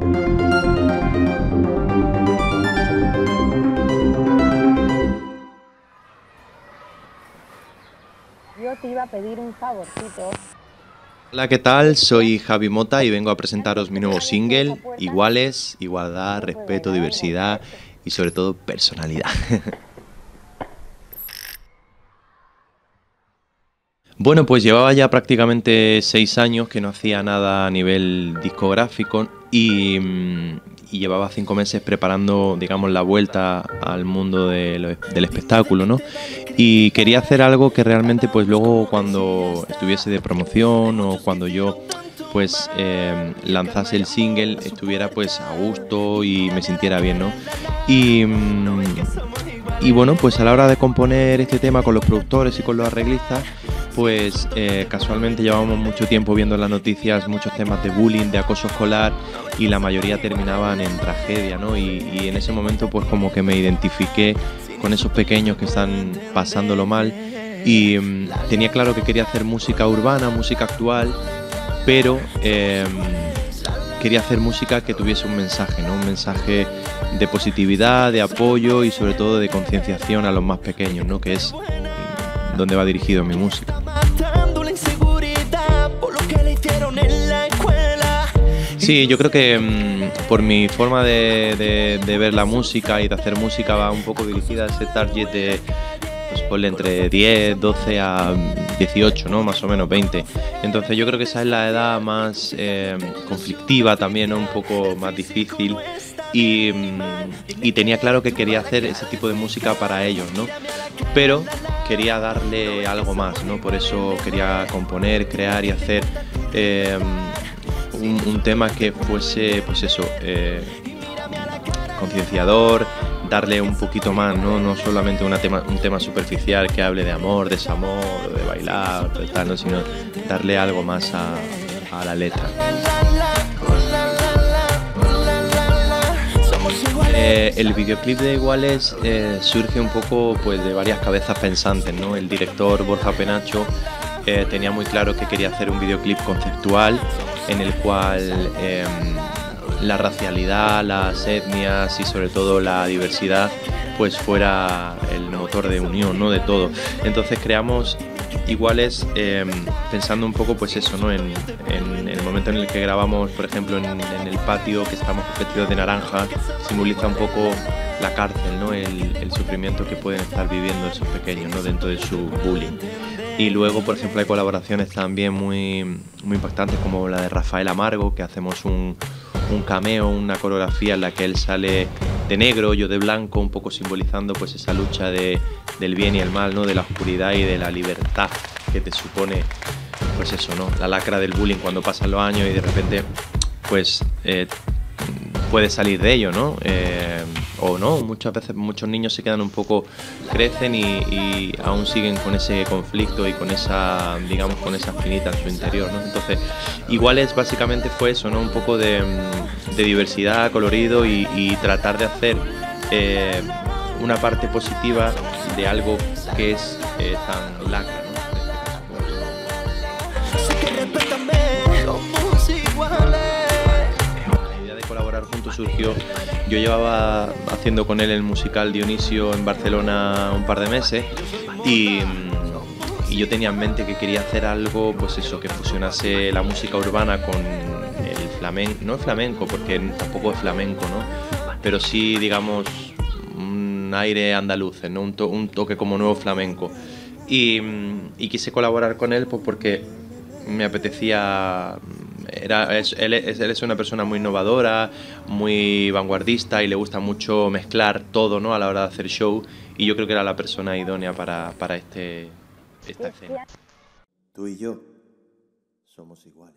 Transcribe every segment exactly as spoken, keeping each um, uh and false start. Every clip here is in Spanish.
Yo te iba a pedir un favorcito. Hola, ¿qué tal? Soy Javi Mota y vengo a presentaros mi nuevo single, Iguales, Igualdad, Respeto, Diversidad y sobre todo personalidad. Bueno, pues llevaba ya prácticamente seis años que no hacía nada a nivel discográfico y, y llevaba cinco meses preparando, digamos, la vuelta al mundo de lo, del espectáculo, ¿no? Y quería hacer algo que realmente, pues luego cuando estuviese de promoción o cuando yo, pues, eh, lanzase el single, estuviera, pues, a gusto y me sintiera bien, ¿no? Y... Y bueno, pues a la hora de componer este tema con los productores y con los arreglistas, pues eh, casualmente llevábamos mucho tiempo viendo en las noticias muchos temas de bullying, de acoso escolar, y la mayoría terminaban en tragedia, ¿no? Y, y en ese momento pues como que me identifiqué con esos pequeños que están pasándolo mal y um, tenía claro que quería hacer música urbana, música actual, pero eh, quería hacer música que tuviese un mensaje, ¿no? Un mensaje de positividad, de apoyo y sobre todo de concienciación a los más pequeños, ¿no? Que es donde va dirigido mi música. Sí, yo creo que mmm, por mi forma de, de, de ver la música y de hacer música va un poco dirigida a ese target de, pues ponle entre diez, doce a dieciocho, ¿no? Más o menos veinte. Entonces yo creo que esa es la edad más eh, conflictiva también, ¿no? Un poco más difícil. Y, y tenía claro que quería hacer ese tipo de música para ellos, ¿no? Pero quería darle algo más, ¿no? Por eso quería componer, crear y hacer eh, un, un tema que fuese, pues eso, eh, concienciador, darle un poquito más, ¿no? No solamente una tema, un tema superficial que hable de amor, desamor, de bailar, de tal, ¿no? Sino darle algo más a, a la letra. Eh, el videoclip de Iguales eh, surge un poco pues, de varias cabezas pensantes, ¿no? El director Borja Penacho eh, tenía muy claro que quería hacer un videoclip conceptual en el cual eh, la racialidad, las etnias y sobre todo la diversidad pues fuera el motor de unión, ¿no? De todo. Entonces creamos Iguales eh, pensando un poco pues eso, ¿no? En, en, en el momento en el que grabamos, por ejemplo, en, en el patio, que estamos vestidos de naranja, simboliza un poco la cárcel, ¿no? El, el sufrimiento que pueden estar viviendo esos pequeños, ¿no? Dentro de su bullying. Y luego, por ejemplo, hay colaboraciones también muy, muy impactantes como la de Rafael Amargo, que hacemos un, un cameo, una coreografía en la que él sale de negro, yo de blanco, un poco simbolizando pues esa lucha de, del bien y el mal, ¿no? De la oscuridad y de la libertad que te supone, pues eso, ¿no? La lacra del bullying cuando pasan los años y de repente pues eh, puedes salir de ello, ¿no? Eh, o no, muchas veces muchos niños se quedan un poco, crecen y, y aún siguen con ese conflicto y con esa, digamos, con esa espinita en su interior, ¿no? Entonces, Iguales básicamente fue eso, ¿no? Un poco de, de diversidad, colorido y, y tratar de hacer eh, una parte positiva de algo que es eh, tan lacra, ¿no? Colaborar juntos surgió, yo llevaba haciendo con él el musical Dionisio en Barcelona un par de meses y, y yo tenía en mente que quería hacer algo, pues eso, que fusionase la música urbana con el flamenco, no el flamenco porque tampoco es flamenco, ¿no? Pero sí, digamos, un aire andaluz, ¿no? Un, to, un toque como nuevo flamenco y, y quise colaborar con él pues porque me apetecía. Era, es, él, es, él es una persona muy innovadora, muy vanguardista y le gusta mucho mezclar todo, ¿no? A la hora de hacer show, y yo creo que era la persona idónea para, para este, esta escena. Tú y yo somos iguales.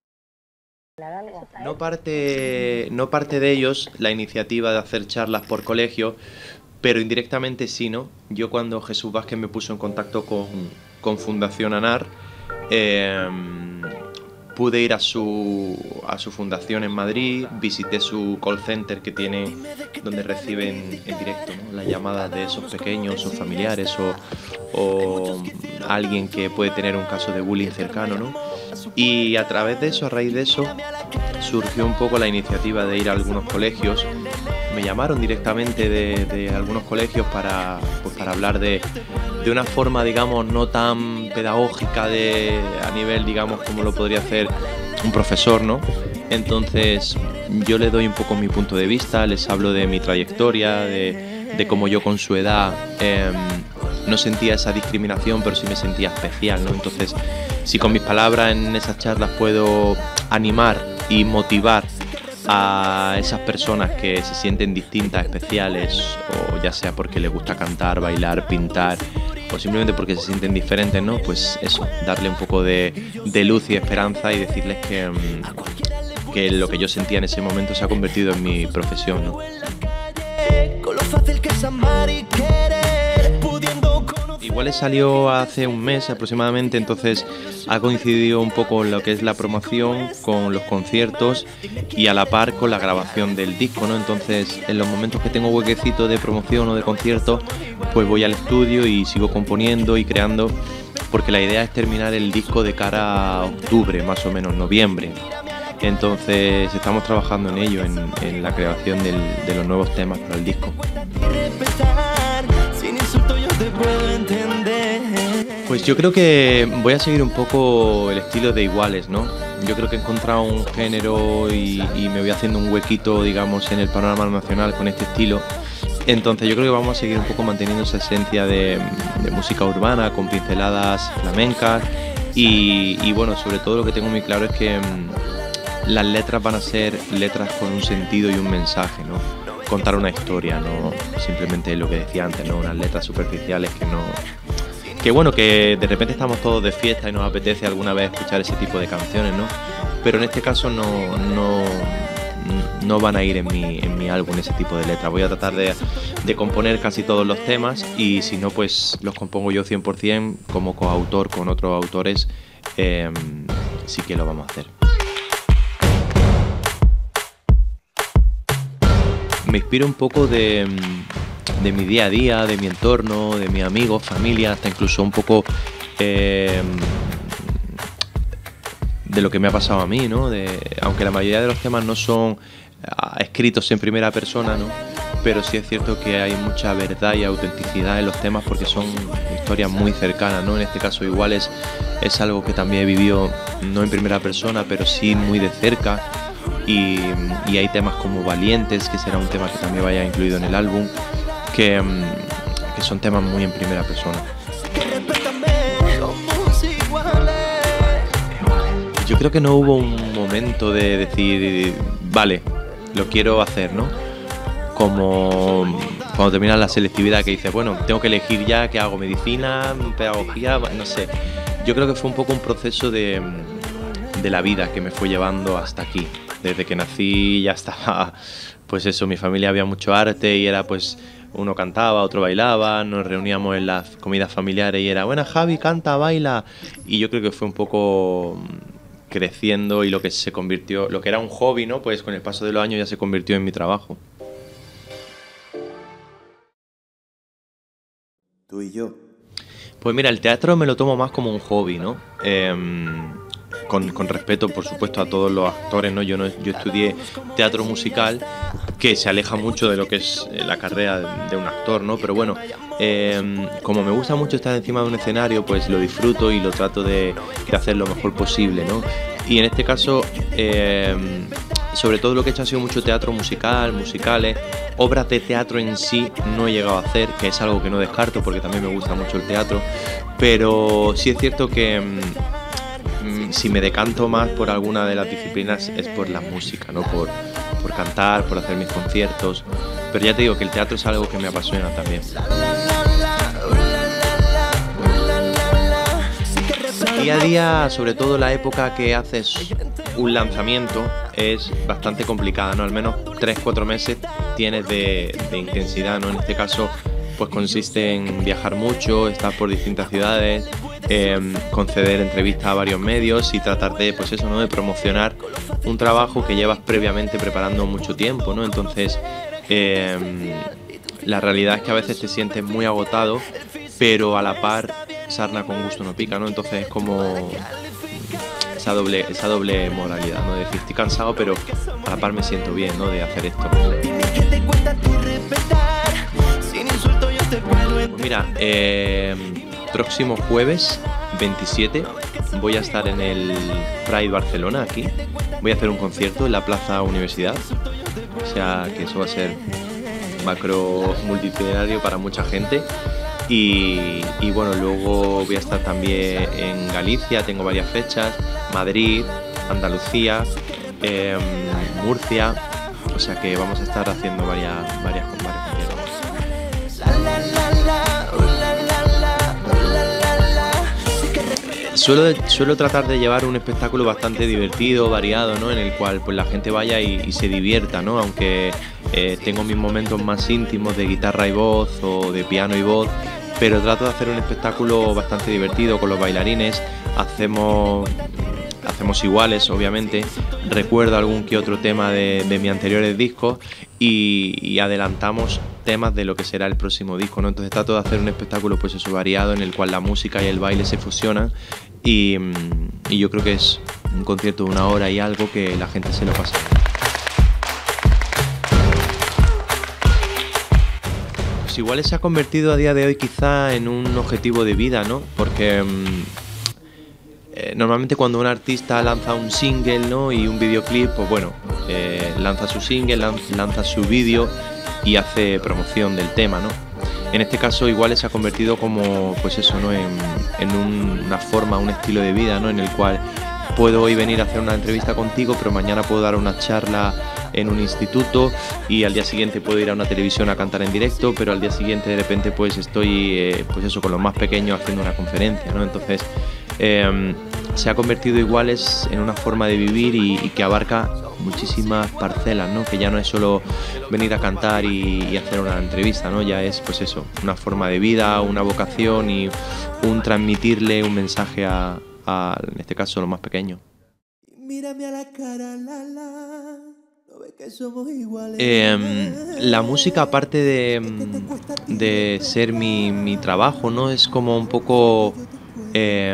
No parte, no parte de ellos la iniciativa de hacer charlas por colegio, pero indirectamente sí, ¿no? Yo cuando Jesús Vázquez me puso en contacto con, con Fundación ANAR, eh, pude ir a su, a su fundación en Madrid, visité su call center que tiene, donde reciben en directo, ¿no? Las llamadas de esos pequeños, sus familiares o, o alguien que puede tener un caso de bullying cercano, ¿no? Y a través de eso, a raíz de eso, surgió un poco la iniciativa de ir a algunos colegios. Me llamaron directamente de, de algunos colegios para, pues para hablar de, de una forma, digamos, no tan pedagógica de, a nivel, digamos, como lo podría hacer un profesor, ¿no? Entonces yo les doy un poco mi punto de vista, les hablo de mi trayectoria, de, de cómo yo con su edad eh, no sentía esa discriminación, pero sí me sentía especial, ¿no? Entonces, si con mis palabras en esas charlas puedo animar y motivar a esas personas que se sienten distintas, especiales, o ya sea porque les gusta cantar, bailar, pintar, o simplemente porque se sienten diferentes, ¿no? Pues eso, darle un poco de, de luz y esperanza y decirles que, que lo que yo sentía en ese momento se ha convertido en mi profesión, ¿no? Igual salió hace un mes aproximadamente, entonces ha coincidido un poco lo que es la promoción con los conciertos y a la par con la grabación del disco, ¿no? Entonces, en los momentos que tengo huequecito de promoción o de conciertos, pues voy al estudio y sigo componiendo y creando, porque la idea es terminar el disco de cara a octubre, más o menos, noviembre. Entonces estamos trabajando en ello, en, en la creación del, de los nuevos temas para el disco. Pues yo creo que voy a seguir un poco el estilo de Iguales, ¿no? Yo creo que he encontrado un género y, y me voy haciendo un huequito, digamos, en el panorama nacional con este estilo. Entonces yo creo que vamos a seguir un poco manteniendo esa esencia de, de música urbana, con pinceladas flamencas y, y bueno, sobre todo lo que tengo muy claro es que las letras van a ser letras con un sentido y un mensaje, ¿no? Contar una historia, no simplemente lo que decía antes, ¿no? Unas letras superficiales que no... Que bueno, que de repente estamos todos de fiesta y nos apetece alguna vez escuchar ese tipo de canciones, ¿no? Pero en este caso no, no, no van a ir en mi, en mi álbum ese tipo de letras. Voy a tratar de, de componer casi todos los temas y si no, pues los compongo yo cien por cien como coautor con otros autores, eh, sí que lo vamos a hacer. Me inspiro un poco de, de mi día a día, de mi entorno, de mis amigos, familia, hasta incluso un poco eh, de lo que me ha pasado a mí, ¿no? De, aunque la mayoría de los temas no son escritos en primera persona, ¿no? Pero sí es cierto que hay mucha verdad y autenticidad en los temas porque son historias muy cercanas, ¿no? En este caso igual es, es algo que también he vivido no en primera persona, pero sí muy de cerca. Y, y hay temas como Valientes, que será un tema que también vaya incluido en el álbum, que, que son temas muy en primera persona. Yo creo que no hubo un momento de decir, vale, lo quiero hacer, ¿no? Como cuando terminas la selectividad que dices, bueno, tengo que elegir ya qué hago, medicina, pedagogía, no sé. Yo creo que fue un poco un proceso de, de la vida que me fue llevando hasta aquí. Desde que nací ya estaba, pues eso, mi familia había mucho arte y era pues uno cantaba, otro bailaba, nos reuníamos en las comidas familiares y era, bueno, Javi, canta, baila. Y yo creo que fue un poco creciendo y lo que se convirtió, lo que era un hobby, ¿no? Pues con el paso de los años ya se convirtió en mi trabajo. Tú y yo. Pues mira, el teatro me lo tomo más como un hobby, ¿no? Eh, Con, con respeto, por supuesto, a todos los actores, ¿no? Yo, no, yo estudié teatro musical, que se aleja mucho de lo que es la carrera de, de un actor, ¿no? Pero bueno, eh, como me gusta mucho estar encima de un escenario, pues lo disfruto y lo trato de, de hacer lo mejor posible, ¿no? Y en este caso, eh, sobre todo lo que he hecho ha sido mucho teatro musical, musicales, obras de teatro en sí no he llegado a hacer, que es algo que no descarto porque también me gusta mucho el teatro, pero sí es cierto que si me decanto más por alguna de las disciplinas es por la música, ¿no? Por, por cantar, por hacer mis conciertos. Pero ya te digo que el teatro es algo que me apasiona también. Día a día, sobre todo la época que haces un lanzamiento, es bastante complicada, ¿no? Al menos tres cuatro meses tienes de, de intensidad, ¿no? En este caso, pues consiste en viajar mucho, estar por distintas ciudades, eh, conceder entrevistas a varios medios y tratar de, pues eso, ¿no? De promocionar un trabajo que llevas previamente preparando mucho tiempo, ¿no? Entonces, eh, la realidad es que a veces te sientes muy agotado, pero a la par, sarna con gusto no pica, ¿no? Entonces es como esa doble, esa doble moralidad, ¿no? De decir, estoy cansado, pero a la par me siento bien, ¿no? De hacer esto. Pues mira, eh, próximo jueves veintisiete voy a estar en el Pride Barcelona, aquí. Voy a hacer un concierto en la Plaza Universidad. O sea, que eso va a ser macro multitudinario para mucha gente. Y, y bueno, luego voy a estar también en Galicia, tengo varias fechas, Madrid, Andalucía, eh, Murcia. O sea que vamos a estar haciendo varias, varias, varias conciertos. Suelo, suelo tratar de llevar un espectáculo bastante divertido, variado, ¿no? En el cual pues la gente vaya y, y se divierta, ¿no? Aunque eh, tengo mis momentos más íntimos de guitarra y voz o de piano y voz, pero trato de hacer un espectáculo bastante divertido con los bailarines. Hacemos, hacemos iguales, obviamente. Recuerdo algún que otro tema de, de mis anteriores discos y, y adelantamos temas de lo que será el próximo disco, ¿no? Entonces trato de hacer un espectáculo pues eso, variado, en el cual la música y el baile se fusionan y, y yo creo que es un concierto de una hora y algo que la gente se lo pasa. Pues igual se ha convertido a día de hoy quizá en un objetivo de vida, ¿no? Porque eh, normalmente cuando un artista lanza un single, ¿no? Y un videoclip, pues bueno, eh, lanza su single, lanza, lanza su vídeo y hace promoción del tema, ¿no? En este caso igual se ha convertido como, pues eso, ¿no? En, en un, una forma, un estilo de vida, ¿no? En el cual puedo hoy venir a hacer una entrevista contigo, pero mañana puedo dar una charla en un instituto y al día siguiente puedo ir a una televisión a cantar en directo, pero al día siguiente de repente pues estoy, eh, pues eso, con los más pequeños haciendo una conferencia, ¿no? Entonces eh, se ha convertido iguales en una forma de vivir y, y que abarca muchísimas parcelas, ¿no? Que ya no es solo venir a cantar y, y hacer una entrevista, ¿no? Ya es pues eso, una forma de vida, una vocación y un transmitirle un mensaje a, a en este caso, a los más pequeños. Mírame a la cara, la, la. ¿No ves que somos iguales? Eh, la música, aparte de, de ser mi, mi trabajo, ¿no? Es como un poco eh,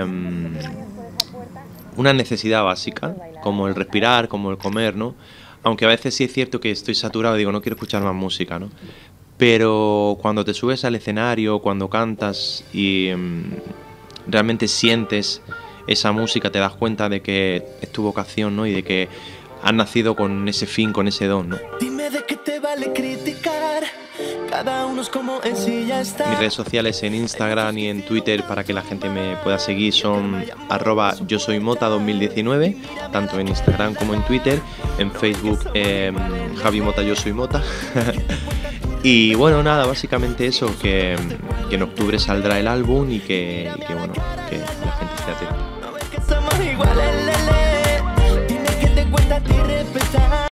una necesidad básica, como el respirar, como el comer, ¿no? Aunque a veces sí es cierto que estoy saturado y digo, no quiero escuchar más música, ¿no? Pero cuando te subes al escenario, cuando cantas y um, realmente sientes esa música, te das cuenta de que es tu vocación, ¿no? Y de que has nacido con ese fin, con ese don, ¿no? Dime de qué te vale criticar. Cada uno es como es y ya está. Mis redes sociales en Instagram y en Twitter para que la gente me pueda seguir son arroba yo soy mota dos mil diecinueve, tanto en Instagram como en Twitter. En Facebook eh, Javi Mota yo soy mota. Y bueno, nada, básicamente eso, que, que en octubre saldrá el álbum y que, y que bueno, que la gente esté atenta.